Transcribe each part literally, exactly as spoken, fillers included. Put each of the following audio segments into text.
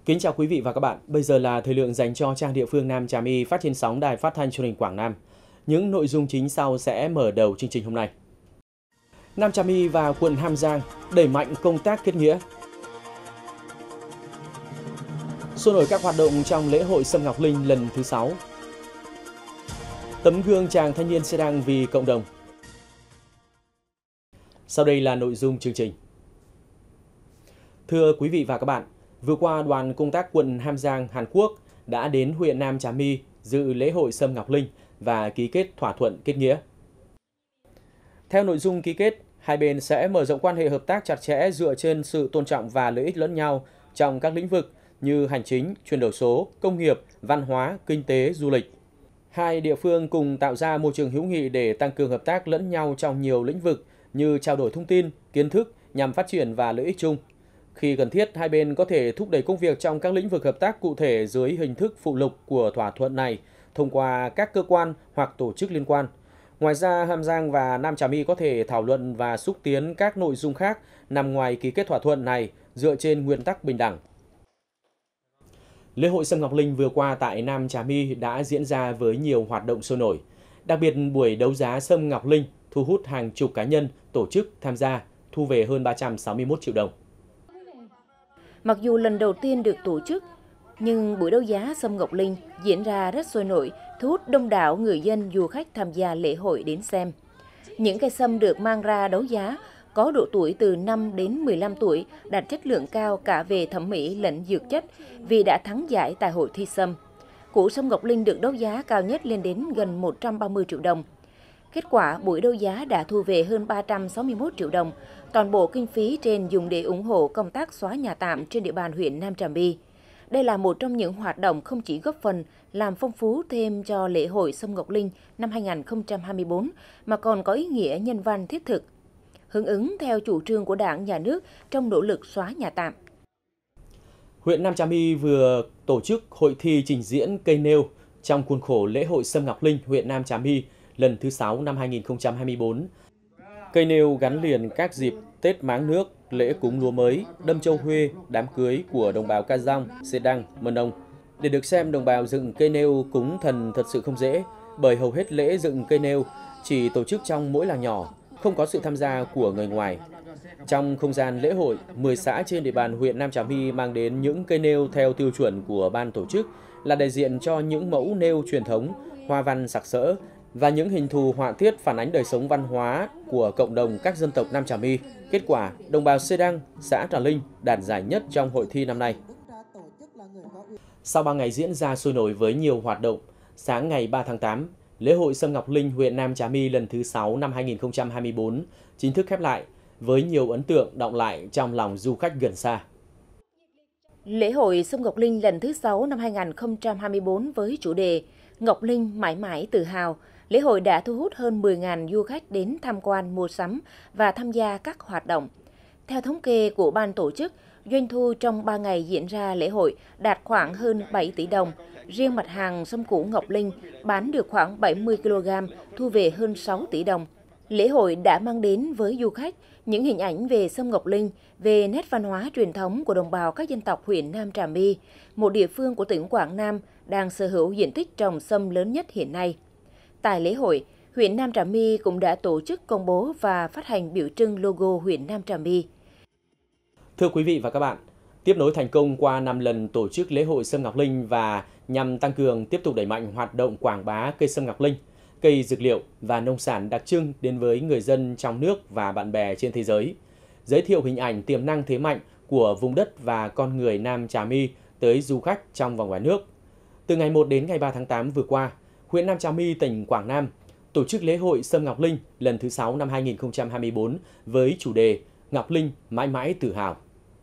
Kính chào quý vị và các bạn. Bây giờ là thời lượng dành cho trang địa phương Nam Trà My phát trên sóng Đài Phát thanh Truyền hình Quảng Nam. Những nội dung chính sau sẽ mở đầu chương trình hôm nay. Nam Trà My và quận Ham Giang đẩy mạnh công tác kết nghĩa. Sôi nổi các hoạt động trong lễ hội Sâm Ngọc Linh lần thứ sáu. Tấm gương chàng thanh niên xe đăng vì cộng đồng. Sau đây là nội dung chương trình. Thưa quý vị và các bạn, vừa qua đoàn công tác quận Ham Giang, Hàn Quốc đã đến huyện Nam Trà My dự lễ hội Sâm Ngọc Linh và ký kết thỏa thuận kết nghĩa. Theo nội dung ký kết, hai bên sẽ mở rộng quan hệ hợp tác chặt chẽ dựa trên sự tôn trọng và lợi ích lẫn nhau trong các lĩnh vực như hành chính, chuyển đổi số, công nghiệp, văn hóa, kinh tế, du lịch. Hai địa phương cùng tạo ra môi trường hữu nghị để tăng cường hợp tác lẫn nhau trong nhiều lĩnh vực như trao đổi thông tin, kiến thức nhằm phát triển và lợi ích chung. Khi cần thiết, hai bên có thể thúc đẩy công việc trong các lĩnh vực hợp tác cụ thể dưới hình thức phụ lục của thỏa thuận này thông qua các cơ quan hoặc tổ chức liên quan. Ngoài ra, Ham Giang và Nam Trà My có thể thảo luận và xúc tiến các nội dung khác nằm ngoài ký kết thỏa thuận này dựa trên nguyên tắc bình đẳng. Lễ hội Sâm Ngọc Linh vừa qua tại Nam Trà My đã diễn ra với nhiều hoạt động sôi nổi. Đặc biệt, buổi đấu giá Sâm Ngọc Linh thu hút hàng chục cá nhân, tổ chức tham gia, thu về hơn ba trăm sáu mươi mốt triệu đồng. Mặc dù lần đầu tiên được tổ chức, nhưng buổi đấu giá Sâm Ngọc Linh diễn ra rất sôi nổi, thu hút đông đảo người dân, du khách tham gia lễ hội đến xem. Những cây sâm được mang ra đấu giá có độ tuổi từ năm đến mười lăm tuổi, đạt chất lượng cao cả về thẩm mỹ lẫn dược chất vì đã thắng giải tại hội thi sâm. Củ Sâm Ngọc Linh được đấu giá cao nhất lên đến gần một trăm ba mươi triệu đồng. Kết quả, buổi đấu giá đã thu về hơn ba trăm sáu mươi mốt triệu đồng. Toàn bộ kinh phí trên dùng để ủng hộ công tác xóa nhà tạm trên địa bàn huyện Nam Trà My. Đây là một trong những hoạt động không chỉ góp phần làm phong phú thêm cho lễ hội Sâm Ngọc Linh năm hai nghìn không trăm hai mươi tư, mà còn có ý nghĩa nhân văn thiết thực, hưởng ứng theo chủ trương của Đảng, Nhà nước trong nỗ lực xóa nhà tạm. Huyện Nam Trà My vừa tổ chức hội thi trình diễn cây nêu trong khuôn khổ lễ hội Sâm Ngọc Linh huyện Nam Trà My lần thứ sáu năm hai nghìn không trăm hai mươi tư. Cây nêu gắn liền các dịp Tết Máng Nước, lễ cúng lúa mới, đâm châu Huê, đám cưới của đồng bào Ca Dong, Xê Đăng, Mân Ông. Để được xem đồng bào dựng cây nêu cúng thần thật sự không dễ, bởi hầu hết lễ dựng cây nêu chỉ tổ chức trong mỗi làng nhỏ, không có sự tham gia của người ngoài. Trong không gian lễ hội, mười xã trên địa bàn huyện Nam Trà My mang đến những cây nêu theo tiêu chuẩn của ban tổ chức là đại diện cho những mẫu nêu truyền thống, hoa văn sặc sỡ và những hình thù họa tiết phản ánh đời sống văn hóa của cộng đồng các dân tộc Nam Trà My. Kết quả, đồng bào Xê Đăng, xã Trà Linh đạt giải nhất trong hội thi năm nay. Sau ba ngày diễn ra sôi nổi với nhiều hoạt động, sáng ngày ba tháng tám, lễ hội Sâm Ngọc Linh huyện Nam Trà My lần thứ sáu năm hai nghìn không trăm hai mươi tư chính thức khép lại với nhiều ấn tượng đọng lại trong lòng du khách gần xa. Lễ hội Sâm Ngọc Linh lần thứ sáu năm hai nghìn không trăm hai mươi tư với chủ đề Ngọc Linh mãi mãi tự hào, lễ hội đã thu hút hơn mười nghìn du khách đến tham quan, mua sắm và tham gia các hoạt động. Theo thống kê của ban tổ chức, doanh thu trong ba ngày diễn ra lễ hội đạt khoảng hơn bảy tỷ đồng. Riêng mặt hàng sâm củ Ngọc Linh bán được khoảng bảy mươi ki lô gam, thu về hơn sáu tỷ đồng. Lễ hội đã mang đến với du khách những hình ảnh về sâm Ngọc Linh, về nét văn hóa truyền thống của đồng bào các dân tộc huyện Nam Trà My, một địa phương của tỉnh Quảng Nam đang sở hữu diện tích trồng sâm lớn nhất hiện nay. Tại lễ hội, huyện Nam Trà My cũng đã tổ chức công bố và phát hành biểu trưng logo huyện Nam Trà My. Thưa quý vị và các bạn, tiếp nối thành công qua năm lần tổ chức lễ hội Sâm Ngọc Linh và nhằm tăng cường tiếp tục đẩy mạnh hoạt động quảng bá cây sâm Ngọc Linh, cây dược liệu và nông sản đặc trưng đến với người dân trong nước và bạn bè trên thế giới, giới thiệu hình ảnh tiềm năng thế mạnh của vùng đất và con người Nam Trà My tới du khách trong và ngoài nước. Từ ngày một đến ngày ba tháng tám vừa qua, huyện Nam Trà My, tỉnh Quảng Nam tổ chức lễ hội Sâm Ngọc Linh lần thứ sáu năm hai nghìn không trăm hai mươi tư với chủ đề Ngọc Linh mãi mãi tự hào.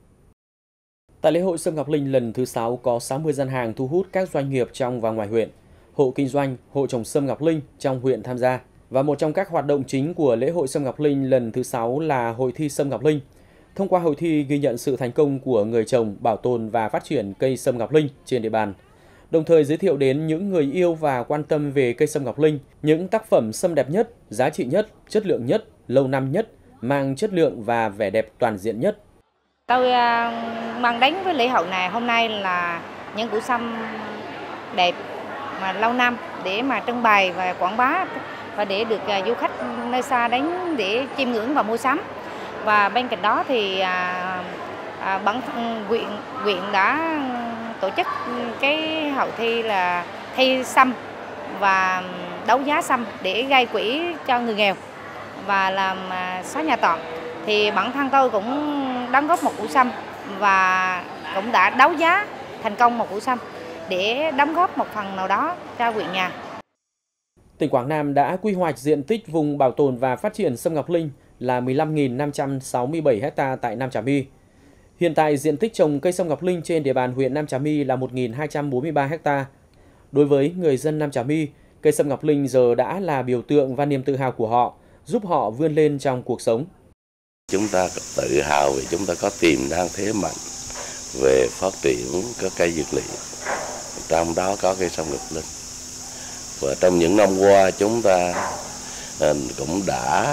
Tại lễ hội Sâm Ngọc Linh lần thứ sáu có sáu mươi gian hàng thu hút các doanh nghiệp trong và ngoài huyện, hộ kinh doanh, hộ trồng sâm Ngọc Linh trong huyện tham gia. Và một trong các hoạt động chính của lễ hội Sâm Ngọc Linh lần thứ sáu là hội thi sâm Ngọc Linh. Thông qua hội thi ghi nhận sự thành công của người trồng, bảo tồn và phát triển cây sâm Ngọc Linh trên địa bàn, đồng thời giới thiệu đến những người yêu và quan tâm về cây sâm Ngọc Linh những tác phẩm sâm đẹp nhất, giá trị nhất, chất lượng nhất, lâu năm nhất, mang chất lượng và vẻ đẹp toàn diện nhất. Tôi mang đến với lễ hội này hôm nay là những củ sâm đẹp mà lâu năm để mà trưng bày và quảng bá và để được du khách nơi xa đến để chiêm ngưỡng và mua sắm. Và bên cạnh đó thì à, à, bản huyện huyện đã tổ chức cái hội thi là thi sâm và đấu giá sâm để gây quỹ cho người nghèo và làm xóa nhà trọ. Thì bản thân tôi cũng đóng góp một củ sâm và cũng đã đấu giá thành công một củ sâm để đóng góp một phần nào đó cho huyện nhà. Tỉnh Quảng Nam đã quy hoạch diện tích vùng bảo tồn và phát triển sâm Ngọc Linh là mười lăm nghìn năm trăm sáu mươi bảy ha tại Nam Trà My. Hiện tại, diện tích trồng cây sâm Ngọc Linh trên địa bàn huyện Nam Trà My là một nghìn hai trăm bốn mươi ba ha. Đối với người dân Nam Trà My, cây sâm Ngọc Linh giờ đã là biểu tượng và niềm tự hào của họ, giúp họ vươn lên trong cuộc sống. Chúng ta tự hào vì chúng ta có tiềm năng thế mạnh về phát triển các cây dược liệu, trong đó có cây sâm Ngọc Linh. Và trong những năm qua chúng ta cũng đã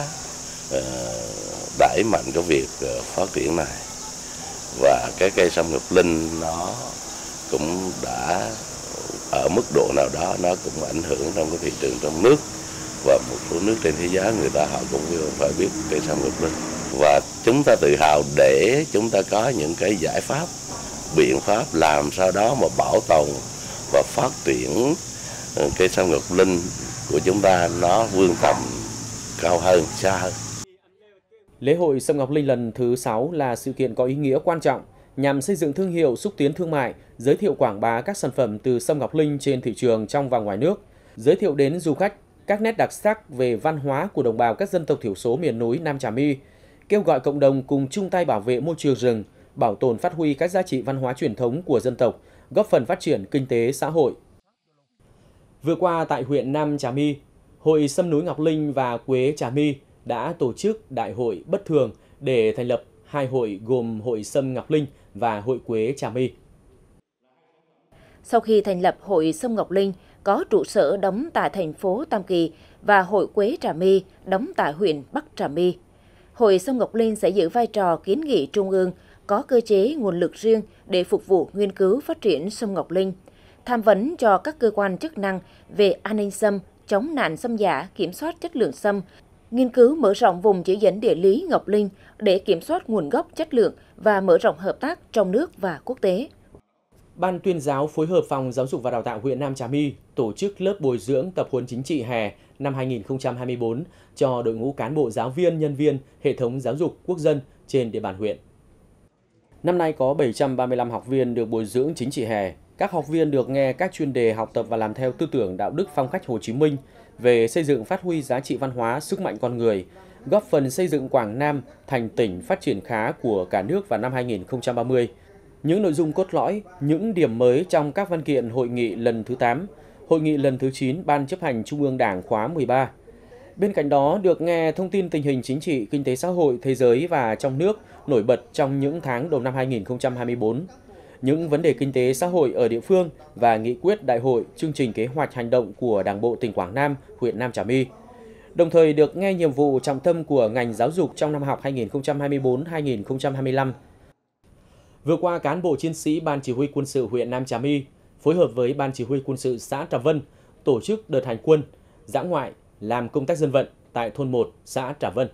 đẩy mạnh cái việc phát triển này, và cái cây sâm Ngọc Linh nó cũng đã ở mức độ nào đó nó cũng ảnh hưởng trong cái thị trường trong nước, và một số nước trên thế giới người ta họ cũng phải biết cây sâm Ngọc Linh. Và chúng ta tự hào để chúng ta có những cái giải pháp, biện pháp làm sao đó mà bảo tồn và phát triển cây sâm Ngọc Linh của chúng ta nó vươn tầm cao hơn, xa hơn. Lễ hội sâm Ngọc Linh lần thứ sáu là sự kiện có ý nghĩa quan trọng nhằm xây dựng thương hiệu, xúc tiến thương mại, giới thiệu quảng bá các sản phẩm từ sâm Ngọc Linh trên thị trường trong và ngoài nước, giới thiệu đến du khách các nét đặc sắc về văn hóa của đồng bào các dân tộc thiểu số miền núi Nam Trà My, kêu gọi cộng đồng cùng chung tay bảo vệ môi trường rừng, bảo tồn phát huy các giá trị văn hóa truyền thống của dân tộc, góp phần phát triển kinh tế xã hội. Vừa qua tại huyện Nam Trà My, Hội Sâm núi Ngọc Linh và Quế Trà My đã tổ chức đại hội bất thường để thành lập hai hội gồm Hội Sâm Ngọc Linh và Hội Quế Trà My. Sau khi thành lập Hội Sâm Ngọc Linh có trụ sở đóng tại thành phố Tam Kỳ và Hội Quế Trà My đóng tại huyện Bắc Trà My, Hội Sâm Ngọc Linh sẽ giữ vai trò kiến nghị trung ương, có cơ chế nguồn lực riêng để phục vụ nghiên cứu phát triển sâm Ngọc Linh, tham vấn cho các cơ quan chức năng về an ninh sâm, chống nạn sâm giả, kiểm soát chất lượng sâm, nghiên cứu mở rộng vùng chỉ dẫn địa lý Ngọc Linh để kiểm soát nguồn gốc, chất lượng và mở rộng hợp tác trong nước và quốc tế. Ban tuyên giáo phối hợp Phòng Giáo dục và Đào tạo huyện Nam Trà My tổ chức lớp bồi dưỡng tập huấn chính trị hè năm hai nghìn không trăm hai mươi tư cho đội ngũ cán bộ giáo viên, nhân viên hệ thống giáo dục quốc dân trên địa bàn huyện. Năm nay có bảy trăm ba mươi lăm học viên được bồi dưỡng chính trị hè. Các học viên được nghe các chuyên đề học tập và làm theo tư tưởng đạo đức phong cách Hồ Chí Minh về xây dựng phát huy giá trị văn hóa, sức mạnh con người, góp phần xây dựng Quảng Nam thành tỉnh phát triển khá của cả nước vào năm hai nghìn không trăm ba mươi. Những nội dung cốt lõi, những điểm mới trong các văn kiện hội nghị lần thứ tám, hội nghị lần thứ chín Ban chấp hành Trung ương Đảng khóa mười ba. Bên cạnh đó được nghe thông tin tình hình chính trị, kinh tế xã hội, thế giới và trong nước nổi bật trong những tháng đầu năm hai nghìn không trăm hai mươi tư, những vấn đề kinh tế xã hội ở địa phương và nghị quyết đại hội, chương trình kế hoạch hành động của Đảng bộ tỉnh Quảng Nam, huyện Nam Trà My. Đồng thời được nghe nhiệm vụ trọng tâm của ngành giáo dục trong năm học hai nghìn không trăm hai mươi tư hai nghìn không trăm hai mươi lăm. Vừa qua, cán bộ chiến sĩ Ban Chỉ huy Quân sự huyện Nam Trà My phối hợp với Ban Chỉ huy Quân sự xã Trà Vân tổ chức đợt hành quân, dã ngoại, làm công tác dân vận tại thôn một, xã Trà Vân.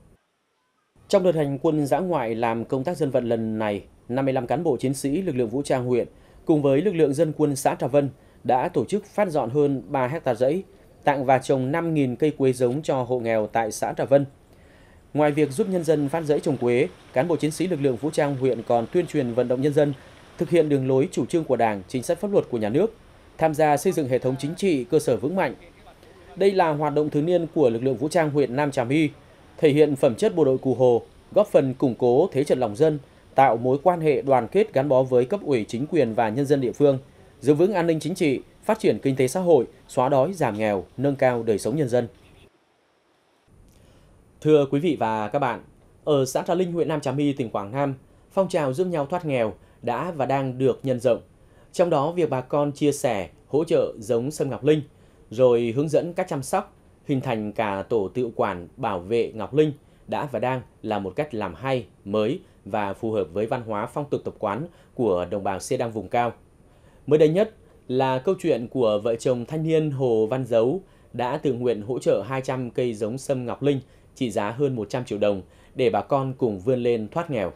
Trong đợt hành quân dã ngoại làm công tác dân vận lần này, năm mươi lăm cán bộ chiến sĩ lực lượng vũ trang huyện cùng với lực lượng dân quân xã Trà Vân đã tổ chức phát dọn hơn ba héc ta rẫy, tặng và trồng năm nghìn cây quế giống cho hộ nghèo tại xã Trà Vân. Ngoài việc giúp nhân dân phát rẫy trồng quế, cán bộ chiến sĩ lực lượng vũ trang huyện còn tuyên truyền vận động nhân dân thực hiện đường lối chủ trương của Đảng, chính sách pháp luật của nhà nước, tham gia xây dựng hệ thống chính trị cơ sở vững mạnh. Đây là hoạt động thường niên của lực lượng vũ trang huyện Nam Trà My, thể hiện phẩm chất bộ đội Cụ Hồ, góp phần củng cố thế trận lòng dân, tạo mối quan hệ đoàn kết gắn bó với cấp ủy chính quyền và nhân dân địa phương, giữ vững an ninh chính trị, phát triển kinh tế xã hội, xóa đói giảm nghèo, nâng cao đời sống nhân dân. Thưa quý vị và các bạn, ở xã Trà Linh, huyện Nam Trà My, tỉnh Quảng Nam, phong trào giúp nhau thoát nghèo đã và đang được nhân rộng. Trong đó, việc bà con chia sẻ, hỗ trợ giống sâm Ngọc Linh, rồi hướng dẫn cách chăm sóc, hình thành cả tổ tự quản bảo vệ Ngọc Linh đã và đang là một cách làm hay, mới và phù hợp với văn hóa phong tục tập quán của đồng bào Xê Đăng vùng cao. Mới đây nhất là câu chuyện của vợ chồng thanh niên Hồ Văn Dấu đã tự nguyện hỗ trợ hai trăm cây giống sâm Ngọc Linh trị giá hơn một trăm triệu đồng để bà con cùng vươn lên thoát nghèo.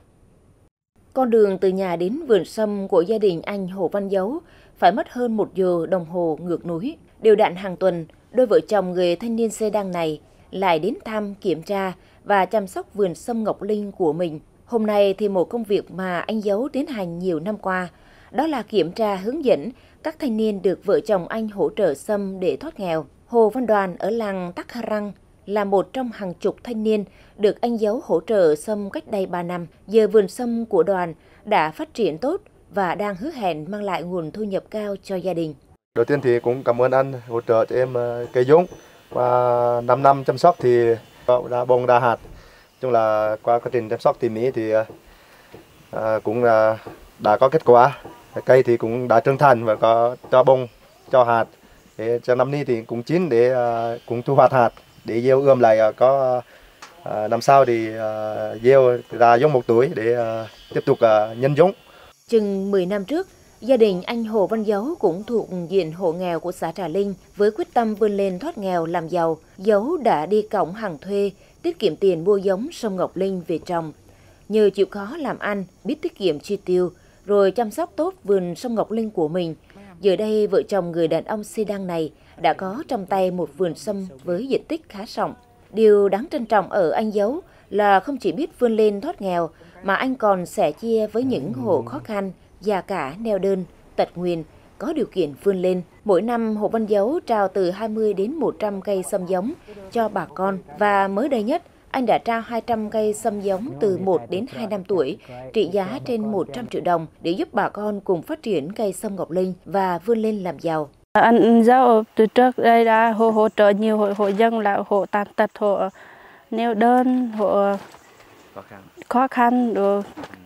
Con đường từ nhà đến vườn sâm của gia đình anh Hồ Văn Dấu phải mất hơn một giờ đồng hồ ngược núi. Đều đặn hàng tuần, đôi vợ chồng người thanh niên Xê Đăng này lại đến thăm, kiểm tra và chăm sóc vườn sâm Ngọc Linh của mình. Hôm nay thì một công việc mà anh Dấu tiến hành nhiều năm qua, đó là kiểm tra hướng dẫn các thanh niên được vợ chồng anh hỗ trợ sâm để thoát nghèo. Hồ Văn Đoàn ở làng Tắc Hà Răng là một trong hàng chục thanh niên được anh Dấu hỗ trợ sâm cách đây ba năm. Giờ vườn sâm của Đoàn đã phát triển tốt và đang hứa hẹn mang lại nguồn thu nhập cao cho gia đình. Đầu tiên thì cũng cảm ơn anh hỗ trợ cho em cây giống, và năm năm chăm sóc thì đã bông ra hạt. Chung là qua quá trình chăm sóc tỉ mỉ thì à, cũng là đã có kết quả. Cây thì cũng đã trưởng thành và có cho bông, cho hạt. Để cho năm nay thì cũng chín để à, cũng thu hoạch hạt để gieo ươm lại, có à, năm sau thì à, gieo ra giống một tuổi để à, tiếp tục à, nhân giống. Chừng mười năm trước, gia đình anh Hồ Văn Dấu cũng thuộc diện hộ nghèo của xã Trà Linh. Với quyết tâm vươn lên thoát nghèo làm giàu, Dấu đã đi cõng hàng thuê, tiết kiệm tiền mua giống sâm Ngọc Linh về trồng. Nhờ chịu khó làm ăn, biết tiết kiệm chi tiêu, rồi chăm sóc tốt vườn sâm Ngọc Linh của mình, giờ đây vợ chồng người đàn ông Xê Đăng này đã có trong tay một vườn sâm với diện tích khá rộng. Điều đáng trân trọng ở anh Dấu là không chỉ biết vươn lên thoát nghèo, mà anh còn sẻ chia với những hộ khó khăn, già cả, neo đơn, tật nguyền, có điều kiện vươn lên. Mỗi năm, Hồ Văn Dấu trao từ hai mươi đến một trăm cây sâm giống cho bà con. Và mới đây nhất, anh đã trao hai trăm cây sâm giống từ một đến hai năm tuổi, trị giá trên một trăm triệu đồng để giúp bà con cùng phát triển cây sâm Ngọc Linh và vươn lên làm giàu. Anh Dấu từ trước đây đã hỗ, hỗ trợ nhiều hộ, hộ dân, là hộ tàn tật, hộ neo đơn, hộ khó khăn. Khó khăn rồi.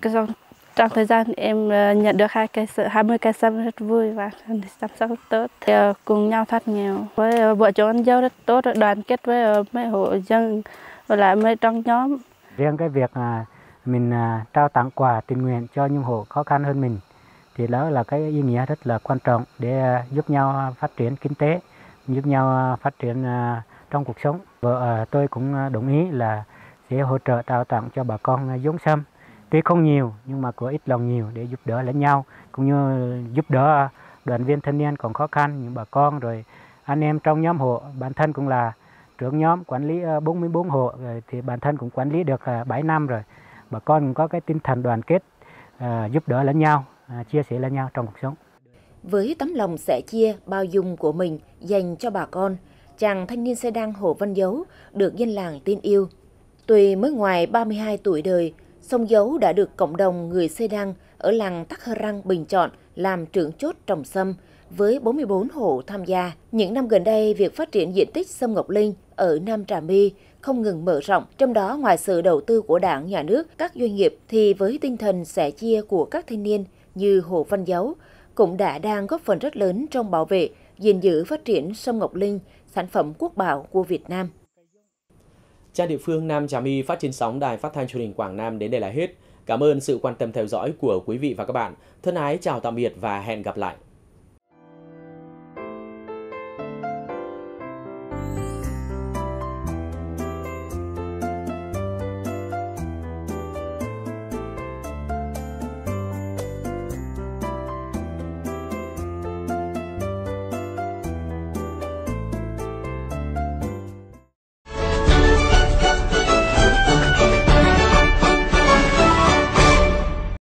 Trong thời gian em nhận được hai cây hai mươi cây sâm rất vui và chăm sóc rất tốt. Thì cùng nhau thoát nghèo. Với vợ chồng anh Dấu rất tốt, đoàn kết với mấy hộ dân và lại mấy trong nhóm. Riêng cái việc mình trao tặng quà tình nguyện cho những hộ khó khăn hơn mình thì đó là cái ý nghĩa rất là quan trọng để giúp nhau phát triển kinh tế, giúp nhau phát triển trong cuộc sống. Vợ tôi cũng đồng ý là sẽ hỗ trợ trao tặng cho bà con giống sâm. Tuy không nhiều nhưng mà có ít lòng nhiều để giúp đỡ lẫn nhau, cũng như giúp đỡ đoàn viên thanh niên còn khó khăn, những bà con rồi anh em trong nhóm hộ. Bản thân cũng là trưởng nhóm quản lý bốn mươi bốn hộ rồi, thì bản thân cũng quản lý được bảy năm rồi. Bà con cũng có cái tinh thần đoàn kết, giúp đỡ lẫn nhau, chia sẻ lẫn nhau trong cuộc sống. Với tấm lòng sẻ chia, bao dung của mình dành cho bà con, chàng thanh niên Xê Đăng Hồ Văn Dấu được dân làng tin yêu. Tuy mới ngoài ba mươi hai tuổi đời, song Dấu đã được cộng đồng người Xê Đăng ở làng Tắc Hà Răng bình chọn làm trưởng chốt trồng sâm với bốn mươi bốn hộ tham gia. Những năm gần đây, việc phát triển diện tích sâm Ngọc Linh ở Nam Trà My không ngừng mở rộng. Trong đó, ngoài sự đầu tư của Đảng, Nhà nước, các doanh nghiệp, thì với tinh thần sẻ chia của các thanh niên như Hồ Văn Dấu cũng đã đang góp phần rất lớn trong bảo vệ, gìn giữ phát triển sâm Ngọc Linh, sản phẩm quốc bảo của Việt Nam. Trang địa phương Nam Trà My phát trên sóng Đài Phát thanh Truyền hình Quảng Nam đến đây là hết. Cảm ơn sự quan tâm theo dõi của quý vị và các bạn. Thân ái chào tạm biệt và hẹn gặp lại.